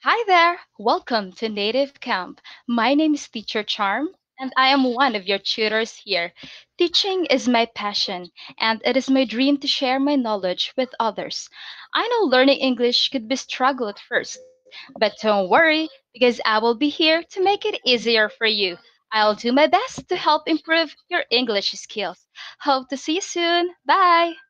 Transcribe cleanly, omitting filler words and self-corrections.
Hi there! Welcome to Native Camp. My name is Teacher Charm, and I am one of your tutors here. Teaching is my passion, and it is my dream to share my knowledge with others. I know learning English could be struggle at first, but don't worry, because I will be here to make it easier for you. I'll do my best to help improve your English skills. Hope to see you soon. Bye!